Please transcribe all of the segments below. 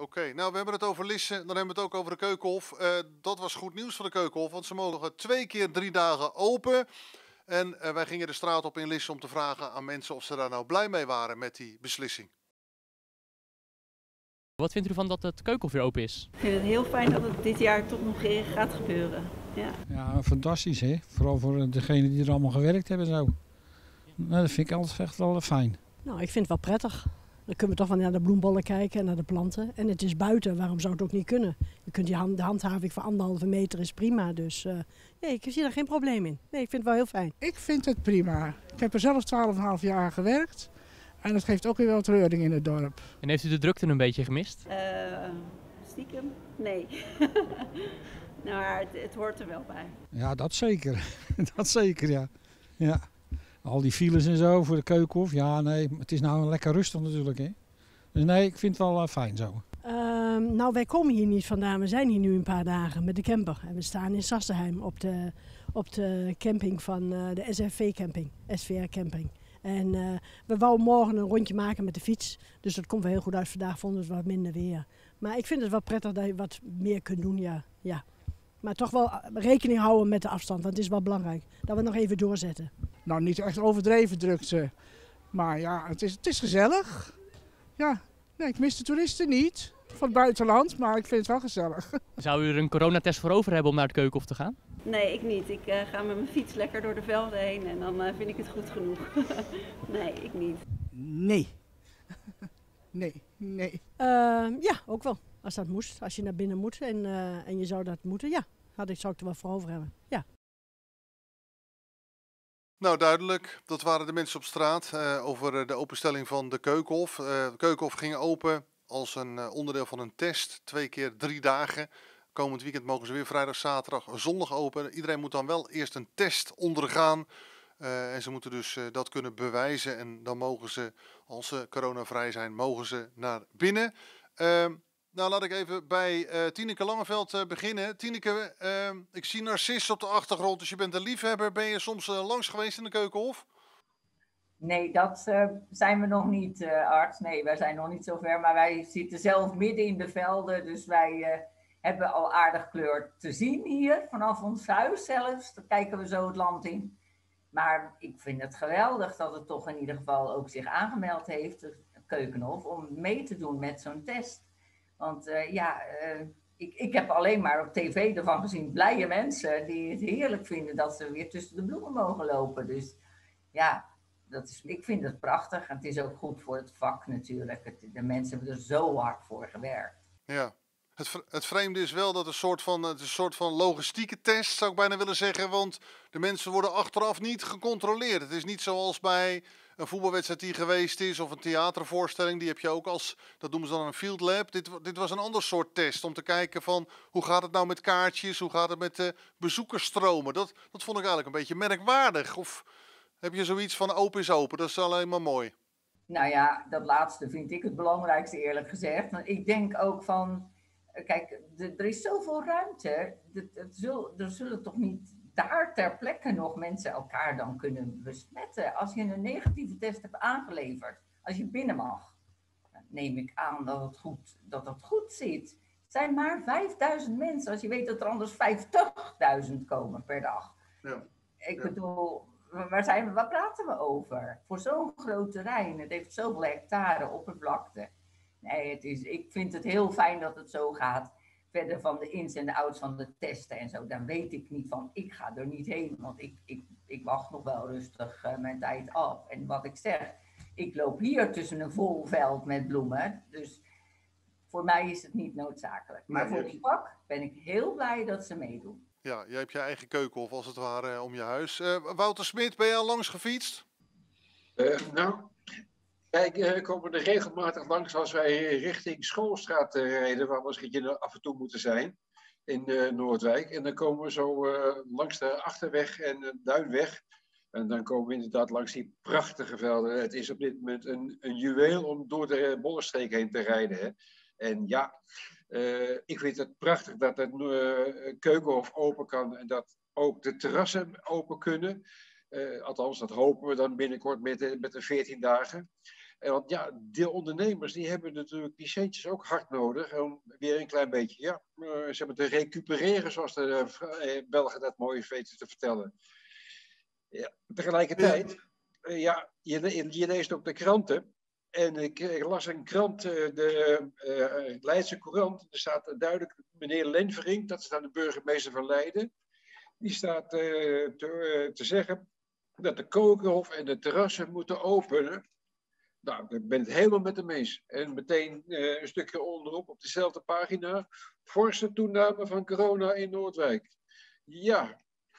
Oké. Nou, we hebben het over Lisse, dan hebben we het ook over de Keukenhof. Dat was goed nieuws voor de Keukenhof, want ze mogen 2 keer 3 dagen open. En wij gingen de straat op in Lisse om te vragen aan mensen of ze daar nou blij mee waren met die beslissing. Wat vindt u ervan dat het Keukenhof weer open is? Ik vind het heel fijn dat het dit jaar toch nog gaat gebeuren. Ja. Ja, fantastisch hè. Vooral voor degenen die er allemaal gewerkt hebben zo. Nou, dat vind ik altijd echt wel fijn. Nou, ik vind het wel prettig. Dan kunnen we toch wel naar de bloembollen kijken en naar de planten. En het is buiten, waarom zou het ook niet kunnen? Je kunt de handhaving van 1,5 meter is prima. Dus nee, ik zie daar geen probleem in. Nee, ik vind het wel heel fijn. Ik vind het prima. Ik heb er zelf 12,5 jaar gewerkt. En dat geeft ook weer wel reuring in het dorp. En heeft u de drukte een beetje gemist? Stiekem? Nee. Nou, maar het hoort er wel bij. Ja, dat zeker. Dat zeker, ja. Ja. Al die files en zo voor de Keukenhof. Ja, nee, het is nou lekker rustig natuurlijk, hè. Dus nee, ik vind het wel fijn zo. Nou, wij komen hier niet vandaan. We zijn hier nu een paar dagen met de camper. En we staan in Sassenheim op de camping van de SFV-camping, SVR-camping. En we wouden morgen een rondje maken met de fiets. Dus dat komt wel heel goed uit. Vandaag vonden we het wat minder weer. Maar ik vind het wel prettig dat je wat meer kunt doen, ja. Maar toch wel rekening houden met de afstand, want het is wel belangrijk dat we nog even doorzetten. Nou, niet echt overdreven drukte. Maar ja, het is gezellig. Ja, nee, ik mis de toeristen niet. Van het buitenland, maar ik vind het wel gezellig. Zou u er een coronatest voor over hebben om naar het Keukenhof te gaan? Nee, ik niet. Ik ga met mijn fiets lekker door de velden heen en dan vind ik het goed genoeg. Nee, ik niet. Nee. Nee. Ja, ook wel. Als dat moest. Als je naar binnen moet en je zou dat moeten, ja. Zou ik er wel voor over hebben, ja. Nou, duidelijk. Dat waren de mensen op straat over de openstelling van de Keukenhof. De Keukenhof ging open als een onderdeel van een test. 2 keer 3 dagen. Komend weekend mogen ze weer vrijdag, zaterdag, zondag open. Iedereen moet dan wel eerst een test ondergaan. En ze moeten dus dat kunnen bewijzen. En dan mogen ze, als ze coronavrij zijn, mogen ze naar binnen. Nou, laat ik even bij Tineke Langeveld beginnen. Tineke, ik zie Narcisse op de achtergrond, dus je bent een liefhebber. Ben je soms langs geweest in de Keukenhof? Nee, dat zijn we nog niet, arts. Nee, wij zijn nog niet zo ver. Maar wij zitten zelf midden in de velden. Dus wij hebben al aardig kleur te zien hier. Vanaf ons huis zelfs. Dan kijken we zo het land in. Maar ik vind het geweldig dat het toch in ieder geval ook zich aangemeld heeft, de Keukenhof, om mee te doen met zo'n test. Want ik heb alleen maar op tv ervan gezien blije mensen die het heerlijk vinden dat ze weer tussen de bloemen mogen lopen. Dus ja, ik vind het prachtig. En het is ook goed voor het vak natuurlijk. De mensen hebben er zo hard voor gewerkt. Ja. Het vreemde is wel dat het een soort van logistieke test, zou ik bijna willen zeggen. Want de mensen worden achteraf niet gecontroleerd. Het is niet zoals bij een voetbalwedstrijd die geweest is of een theatervoorstelling. Die heb je ook dat noemen ze dan een field lab. Dit was een ander soort test om te kijken van hoe gaat het nou met kaartjes, hoe gaat het met de bezoekersstromen. Dat vond ik eigenlijk een beetje merkwaardig. Of heb je zoiets van open is open, dat is alleen maar mooi. Nou ja, dat laatste vind ik het belangrijkste eerlijk gezegd. Want ik denk ook van, kijk, er is zoveel ruimte. Er zullen toch niet daar ter plekke nog mensen elkaar dan kunnen besmetten. Als je een negatieve test hebt aangeleverd, als je binnen mag, dan neem ik aan dat het goed zit. Het zijn maar 5000 mensen, als je weet dat er anders 50.000 komen per dag. Ja. Ik bedoel, waar praten we over? Voor zo'n groot terrein, het heeft zoveel hectare oppervlakte. Nee, ik vind het heel fijn dat het zo gaat. Verder van de ins en de outs van de testen en zo, dan weet ik niet van, ik ga er niet heen. Want ik wacht nog wel rustig mijn tijd af. En wat ik zeg, ik loop hier tussen een vol veld met bloemen. Dus voor mij is het niet noodzakelijk. Maar voor het vak ben ik heel blij dat ze meedoen. Ja, jij hebt je eigen Keukenhof als het ware om je huis. Wouter Smit, ben je al langs gefietst? Nou, wij komen er regelmatig langs als wij richting Schoolstraat rijden, waar we misschien af en toe moeten zijn, in Noordwijk. En dan komen we zo langs de Achterweg en de Duinweg. En dan komen we inderdaad langs die prachtige velden. Het is op dit moment een juweel om door de Bollenstreek heen te rijden. Hè. En ja, ik vind het prachtig dat het Keukenhof open kan en dat ook de terrassen open kunnen. Althans, dat hopen we dan binnenkort met de 14 dagen. Want ja, de ondernemers die hebben natuurlijk die centjes ook hard nodig. Om weer een klein beetje, ze hebben te recupereren, zoals de Belgen dat mooi weten te vertellen. Ja, tegelijkertijd, je leest ook de kranten. En ik las een krant, de Leidse Courant. Er staat duidelijk meneer Lenverink, dat is dan de burgemeester van Leiden. Die staat te zeggen dat de Keukenhof en de terrassen moeten openen. Nou, ik ben het helemaal met hem eens. En meteen een stukje onderop op dezelfde pagina. Forse toename van corona in Noordwijk. Ja.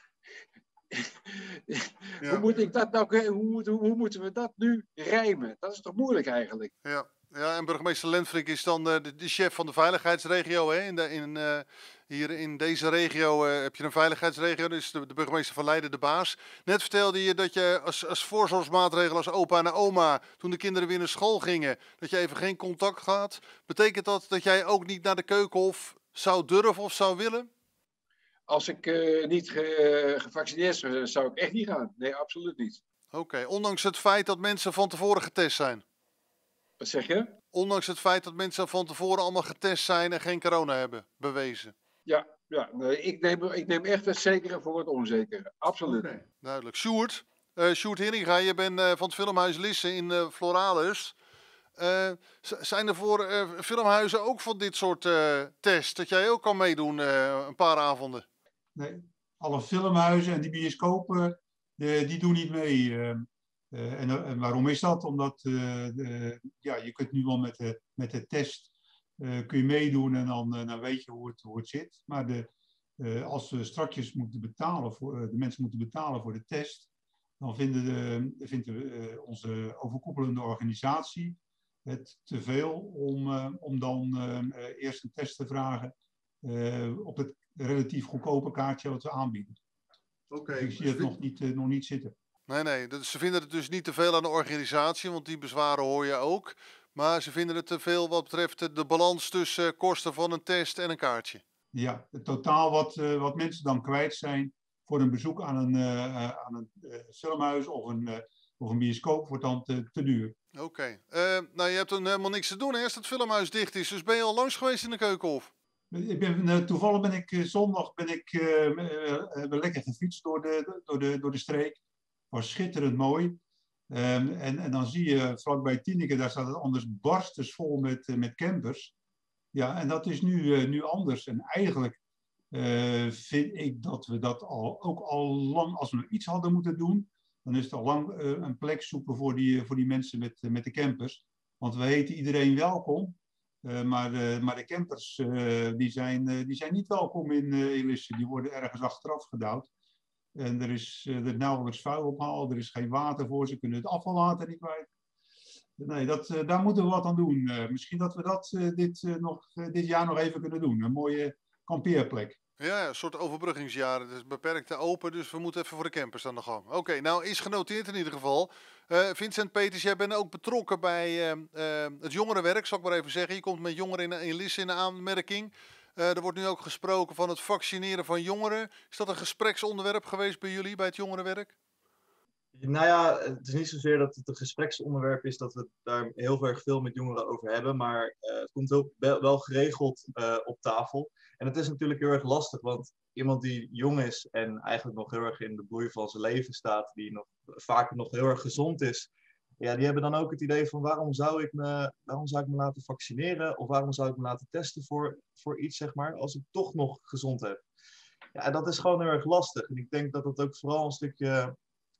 Hoe moet ik dat nou, hoe moeten we dat nu rijmen? Dat is toch moeilijk eigenlijk? Ja, en burgemeester Lenfrink is dan de chef van de veiligheidsregio. Hè? Hier in deze regio heb je een veiligheidsregio, dus de burgemeester van Leiden de baas. Net vertelde je dat je als voorzorgsmaatregel als opa en oma, toen de kinderen weer naar school gingen, dat je even geen contact had. Betekent dat jij ook niet naar de Keukenhof zou durven of zou willen? Als ik niet gevaccineerd zou, zou ik echt niet gaan. Nee, absoluut niet. Oké, ondanks het feit dat mensen van tevoren getest zijn? Wat zeg je? Ondanks het feit dat mensen van tevoren allemaal getest zijn en geen corona hebben bewezen? Ja, nee, ik neem echt het zekere voor het onzekere. Absoluut. Okay, duidelijk. Sjoerd Heringa, je bent van het Filmhuis Lisse in Floralis. Zijn er voor filmhuizen ook van dit soort tests, dat jij ook kan meedoen een paar avonden? Nee, alle filmhuizen en die bioscopen, die doen niet mee. En waarom is dat? Omdat je kunt nu wel met de test kun je meedoen en dan weet je hoe het zit. Maar als we straks moeten betalen de mensen moeten betalen voor de test, dan vindt onze overkoepelende organisatie het te veel om dan eerst een test te vragen op het relatief goedkope kaartje wat we aanbieden. Okay, dus ik zie het nog niet zitten. Nee, ze vinden het dus niet te veel aan de organisatie, want die bezwaren hoor je ook. Maar ze vinden het te veel wat betreft de balans tussen kosten van een test en een kaartje. Ja, het totaal wat mensen dan kwijt zijn voor een bezoek aan een filmhuis of een bioscoop wordt dan te duur. Oké. Nou, je hebt dan helemaal niks te doen hè, als het filmhuis dicht is. Dus ben je al langs geweest in de Keukenhof? Toevallig ben ik zondag lekker gefietst door de streek. Het was schitterend mooi. En dan zie je vlakbij Tineke, daar staat het anders barstensvol met campers. Ja, en dat is nu anders. En eigenlijk vind ik dat we dat ook al lang, als we nog iets hadden moeten doen, dan is het al lang een plek zoeken voor die mensen met de campers. Want we heten iedereen welkom. Maar de campers die zijn niet welkom in Lisse. Die worden ergens achteraf gedouwd. En er is nauwelijks vuil ophaal. Er is geen water voor. Ze kunnen het afvalwater niet kwijt. Nee, daar moeten we wat aan doen. Misschien dat we dat dit jaar nog even kunnen doen. Een mooie kampeerplek. Ja, een soort overbruggingsjaar. Het is beperkt open, dus we moeten even voor de campers aan de gang. Oké, nou is genoteerd in ieder geval. Vincent Peters, jij bent ook betrokken bij het jongerenwerk, zal ik maar even zeggen. Je komt met jongeren in Lisse in de aanmerking. Er wordt nu ook gesproken van het vaccineren van jongeren. Is dat een gespreksonderwerp geweest bij jullie, bij het jongerenwerk? Nou ja, het is niet zozeer dat het een gespreksonderwerp is dat we daar heel erg veel met jongeren over hebben. Maar het komt wel geregeld op tafel. En het is natuurlijk heel erg lastig, want iemand die jong is en eigenlijk nog heel erg in de bloei van zijn leven staat, die vaak nog heel erg gezond is, ja, die hebben dan ook het idee van waarom zou ik me laten vaccineren of waarom zou ik me laten testen voor iets, zeg maar, als ik toch nog gezond heb. Ja, en dat is gewoon heel erg lastig. En ik denk dat het ook vooral een stukje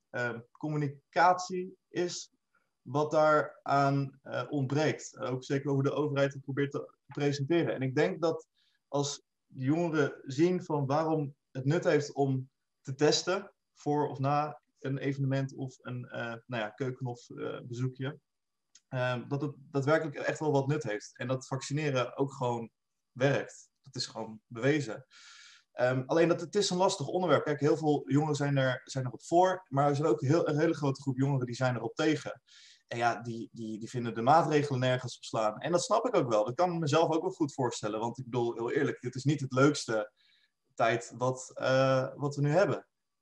communicatie is wat daaraan ontbreekt. Ook zeker hoe de overheid het probeert te presenteren. En ik denk dat als jongeren zien van waarom het nut heeft om te testen voor of na een evenement of een Keukenhof bezoekje, dat het daadwerkelijk echt wel wat nut heeft. En dat vaccineren ook gewoon werkt. Dat is gewoon bewezen. Alleen dat het is een lastig onderwerp. Kijk, heel veel jongeren zijn erop voor, maar er is ook een hele grote groep jongeren die zijn erop tegen. En ja, die vinden de maatregelen nergens op slaan. En dat snap ik ook wel. Dat kan ik mezelf ook wel goed voorstellen. Want ik bedoel, heel eerlijk, dit is niet het leukste tijd wat we nu hebben.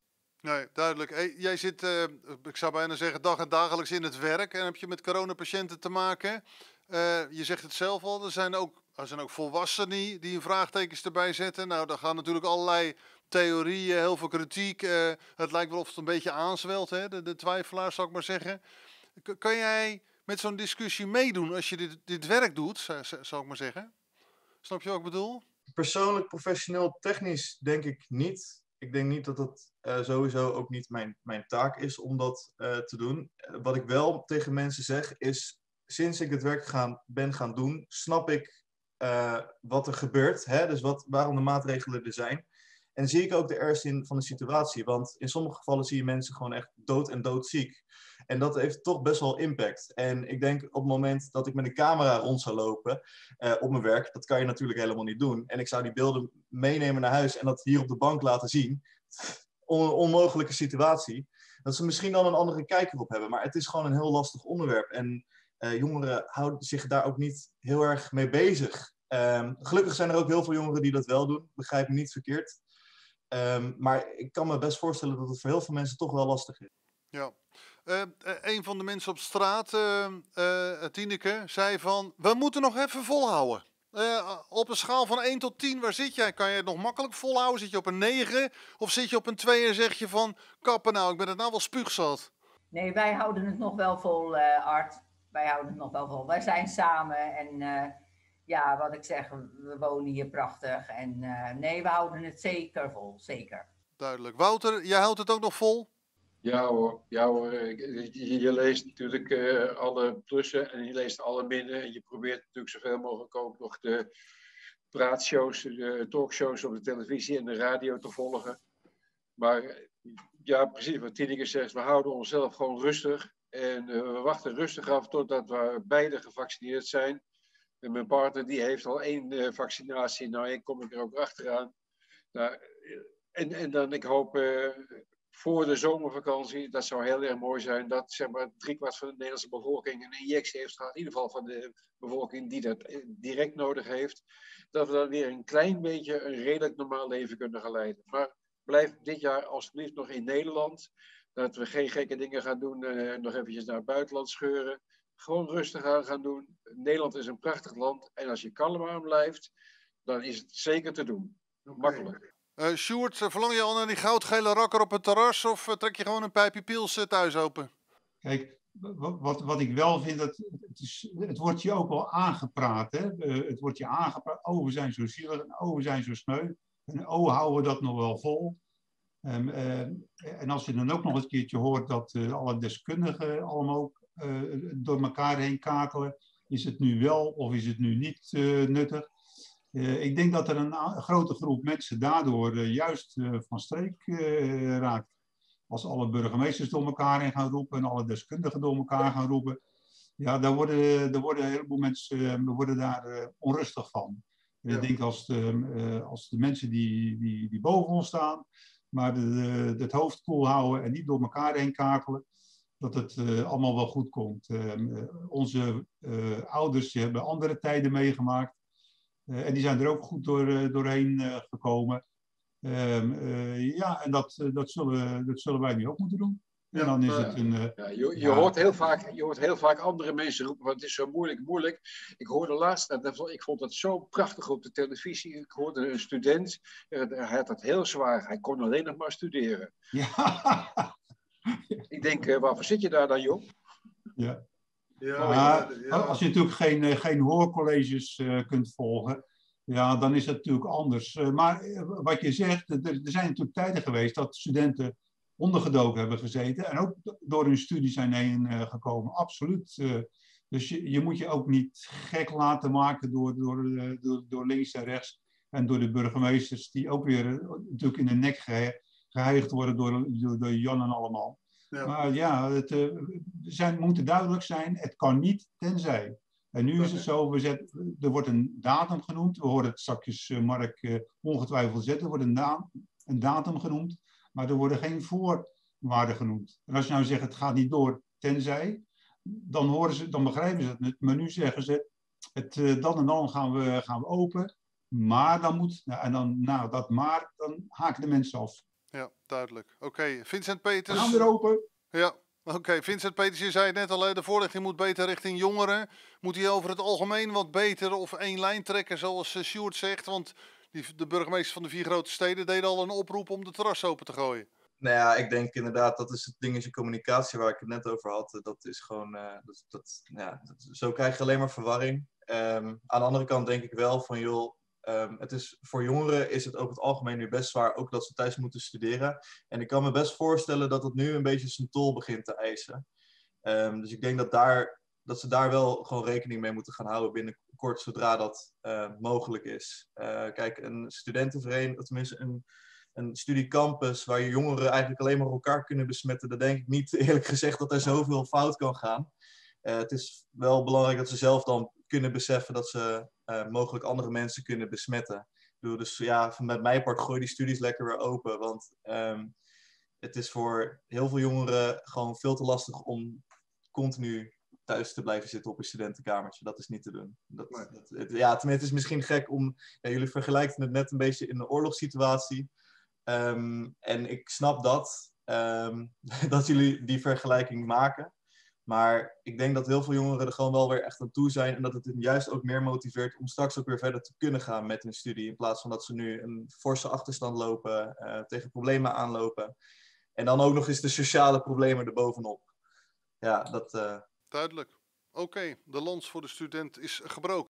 Nee, duidelijk. Hey, jij zit, ik zou bijna zeggen, dag en dagelijks in het werk en heb je met coronapatiënten te maken. Je zegt het zelf al, er zijn ook volwassenen die een vraagtekens erbij zetten. Nou, daar gaan natuurlijk allerlei theorieën, heel veel kritiek. Het lijkt wel of het een beetje aanzwelt, hè? De twijfelaars, zou ik maar zeggen. Kan jij met zo'n discussie meedoen als je dit werk doet, zou ik maar zeggen? Snap je wat ik bedoel? Persoonlijk, professioneel, technisch denk ik niet. Ik denk niet dat dat sowieso ook niet mijn taak is om dat te doen. Wat ik wel tegen mensen zeg is, sinds ik het werk ben gaan doen, snap ik wat er gebeurt. Hè? Dus waarom de maatregelen er zijn. En zie ik ook de ernst in van de situatie. Want in sommige gevallen zie je mensen gewoon echt dood en doodziek. En dat heeft toch best wel impact. En ik denk op het moment dat ik met een camera rond zou lopen op mijn werk, dat kan je natuurlijk helemaal niet doen. En ik zou die beelden meenemen naar huis en dat hier op de bank laten zien. Onmogelijke situatie. Dat ze misschien dan een andere kijker op hebben. Maar het is gewoon een heel lastig onderwerp. En jongeren houden zich daar ook niet heel erg mee bezig. Gelukkig zijn er ook heel veel jongeren die dat wel doen. Begrijp me niet verkeerd. Maar ik kan me best voorstellen dat het voor heel veel mensen toch wel lastig is. Ja. Een van de mensen op straat, Tineke, zei van, we moeten nog even volhouden. Op een schaal van 1 tot 10, waar zit jij? Kan je het nog makkelijk volhouden? Zit je op een 9 of zit je op een 2 en zeg je van, kappen nou, ik ben het nou wel spuugzat? Nee, wij houden het nog wel vol, Art. Wij houden het nog wel vol. Wij zijn samen en ja, wat ik zeg, we wonen hier prachtig. En nee, we houden het zeker vol, zeker. Duidelijk. Wouter, jij houdt het ook nog vol? Ja hoor. Je leest natuurlijk alle plussen en je leest alle minnen. En je probeert natuurlijk zoveel mogelijk ook nog de praatshows, de talkshows op de televisie en de radio te volgen. Maar ja, precies wat Tineke zegt, we houden onszelf gewoon rustig. En we wachten rustig af totdat we beide gevaccineerd zijn. En mijn partner die heeft al 1 vaccinatie, nou ik kom er ook achteraan. Nou, en dan ik hoop voor de zomervakantie, dat zou heel erg mooi zijn, dat zeg maar 3/4 van de Nederlandse bevolking een injectie heeft gehad. In ieder geval van de bevolking die dat direct nodig heeft. Dat we dan weer een klein beetje een redelijk normaal leven kunnen gaan leiden. Maar blijf dit jaar alsjeblieft nog in Nederland. Dat we geen gekke dingen gaan doen, nog eventjes naar het buitenland scheuren. Gewoon rustig aan gaan doen. Nederland is een prachtig land. En als je kalm aan blijft, dan is het zeker te doen. Makkelijk. Sjoerd, verlang je al naar die goudgele rakker op het terras of trek je gewoon een pijpje pils thuis open? Kijk, wat ik wel vind, het wordt je ook wel aangepraat. Hè? Het wordt je aangepraat, oh we zijn zo zielig en oh we zijn zo sneu. En oh houden we dat nog wel vol. En als je dan ook nog eens een keertje hoort dat alle deskundigen allemaal ook door elkaar heen kakelen. Is het nu wel of is het nu niet nuttig? Ik denk dat er een grote groep mensen daardoor juist van streek raakt. Als alle burgemeesters door elkaar heen gaan roepen en alle deskundigen door elkaar gaan roepen. Ja, daar worden een heleboel mensen worden daar onrustig van. Ja. Ik denk als de mensen die boven ons staan, maar het hoofd koel houden en niet door elkaar heen kakelen, dat het allemaal wel goed komt. Onze ouders die hebben andere tijden meegemaakt. En die zijn er ook goed doorheen gekomen. Ja, en dat zullen wij nu ook moeten doen. En dan is het een... Je hoort heel vaak andere mensen roepen, want het is zo moeilijk. Ik hoorde laatst, ik vond dat zo prachtig op de televisie. Ik hoorde een student, hij had het heel zwaar. Hij kon alleen nog maar studeren. Ja. Ik denk, waarvoor zit je daar dan, joh? Ja. Ja. Als je natuurlijk geen hoorcolleges kunt volgen, ja, dan is het natuurlijk anders. Maar wat je zegt, er zijn natuurlijk tijden geweest dat studenten ondergedoken hebben gezeten en ook door hun studie zijn heen gekomen. Absoluut. Dus je moet je ook niet gek laten maken door links en rechts en door de burgemeesters die ook weer natuurlijk in de nek geheigd worden door Jan en allemaal. Ja. Maar ja, het moet duidelijk zijn, het kan niet tenzij. En nu is het zo, er wordt een datum genoemd. We horen het straks Mark ongetwijfeld zetten. Er wordt een datum genoemd, maar er worden geen voorwaarden genoemd. En als je nou zegt, het gaat niet door tenzij, dan begrijpen ze het niet. Maar nu zeggen ze, dan en dan gaan we open. Maar dan moet, dan haken de mensen af. Ja, duidelijk. Oké, Vincent Peters. Gaan weer open. Ja, oké. Vincent Peters, je zei het net al, hè, de voorlichting moet beter richting jongeren. Moet die over het algemeen wat beter of één lijn trekken, zoals Sjoerd zegt? Want de burgemeesters van de 4 grote steden deden al een oproep om de terras open te gooien. Nou ja, ik denk inderdaad, dat is het dingetje communicatie waar ik het net over had. Dat is gewoon, zo krijg je alleen maar verwarring. Aan de andere kant denk ik wel van, joh, het is, voor jongeren is het over het algemeen nu best zwaar, ook dat ze thuis moeten studeren. En ik kan me best voorstellen dat het nu een beetje zijn tol begint te eisen. Dus ik denk dat ze daar wel gewoon rekening mee moeten gaan houden binnenkort, zodra dat mogelijk is. Kijk, een studentenvereniging, of tenminste een studiecampus waar je jongeren eigenlijk alleen maar elkaar kunnen besmetten, dan denk ik niet, eerlijk gezegd, dat er zoveel fout kan gaan. Het is wel belangrijk dat ze zelf dan kunnen beseffen dat ze mogelijk andere mensen kunnen besmetten. Ik bedoel, dus ja, met mijn part gooi die studies lekker weer open, want het is voor heel veel jongeren gewoon veel te lastig om continu thuis te blijven zitten op een studentenkamertje. Dat is niet te doen. Tenminste, het is misschien gek om... Ja, jullie vergelijken het net een beetje in een oorlogssituatie. En ik snap dat jullie die vergelijking maken. Maar ik denk dat heel veel jongeren er gewoon wel weer echt aan toe zijn. En dat het hen juist ook meer motiveert om straks ook weer verder te kunnen gaan met hun studie. In plaats van dat ze nu een forse achterstand lopen, tegen problemen aanlopen. En dan ook nog eens de sociale problemen erbovenop. Ja, dat... Duidelijk. Oké, de lans voor de student is gebroken.